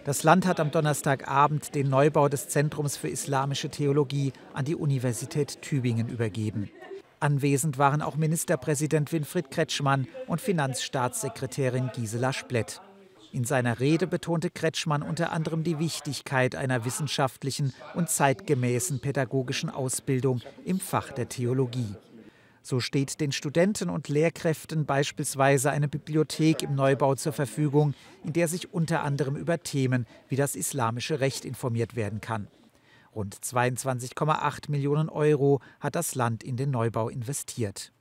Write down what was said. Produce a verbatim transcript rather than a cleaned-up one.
Das Land hat am Donnerstagabend den Neubau des Zentrums für Islamische Theologie an die Universität Tübingen übergeben. Anwesend waren auch Ministerpräsident Winfried Kretschmann und Finanzstaatssekretärin Gisela Splett. In seiner Rede betonte Kretschmann unter anderem die Wichtigkeit einer wissenschaftlichen und zeitgemäßen pädagogischen Ausbildung im Fach der Theologie. So steht den Studenten und Lehrkräften beispielsweise eine Bibliothek im Neubau zur Verfügung, in der sich unter anderem über Themen wie das islamische Recht informiert werden kann. Rund zweiundzwanzig Komma acht Millionen Euro hat das Land in den Neubau investiert.